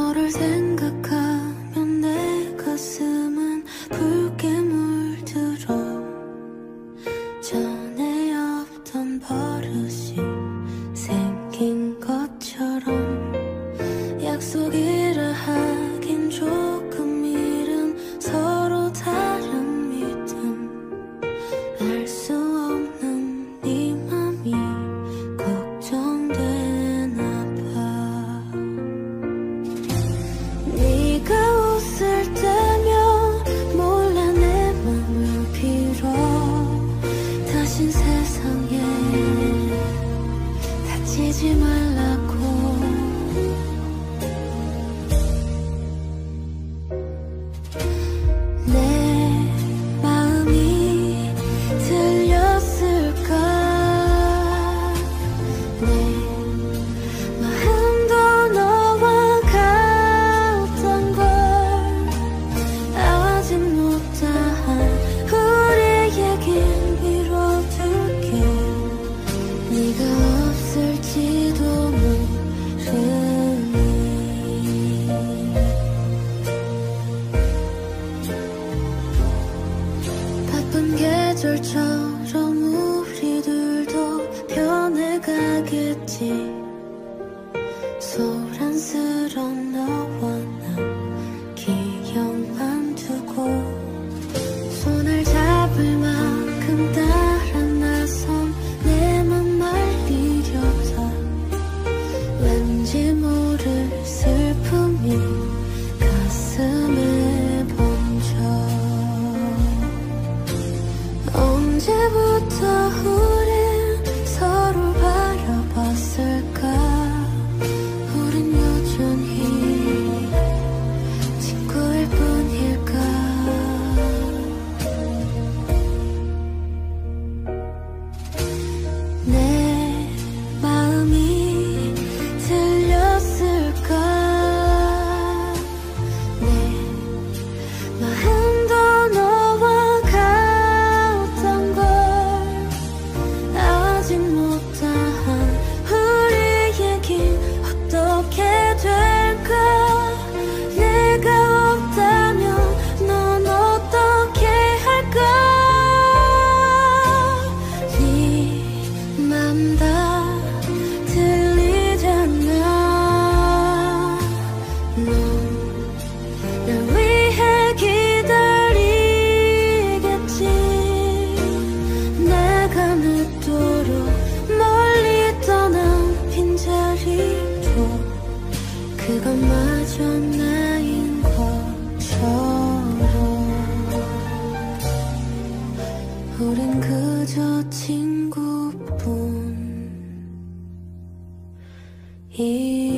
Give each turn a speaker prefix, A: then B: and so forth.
A: 너를 생각하면 내 가슴은 붉게 물들어. 전에 없던 버릇이 생긴 것처럼 약속이라 하긴 조금 이른 서로 다른 믿음. 알 수 없는 네 맘이 걱정되나 봐. 네가 웃을 때면 몰래 내 맘을 빌어. 다신 세상에 다치지 말라고. 내 마음이 들렸을까. 내 마음도 너와 같던 걸 아직 못다한 우리 얘긴 미뤄둘게. 네가 없을지도 모르니. 바쁜 계절처럼 우리들도 변해가겠지. 소란스런 너와 나 기억만 두고 손을 잡을 만큼 따라 나선 내 맘 말리려다 왠지 모를 슬픔이 가슴에 번져. 언제부터 우린 서로 바라봤을까. 우린 여전히 친구일 뿐일까. 내 마음이 들렸을까. 내 마음도 너와 같던 걸 아직 못다한 우리 얘긴 어떻게 될까. 내가 없다면 넌 어떻게 할까. 네 맘 다 들리잖아. 넌 날 위해 기다리겠지. 내가 늦도록 멀리 떠난 빈자리도 그것마저 나인 것처럼 우린 그저 친구뿐.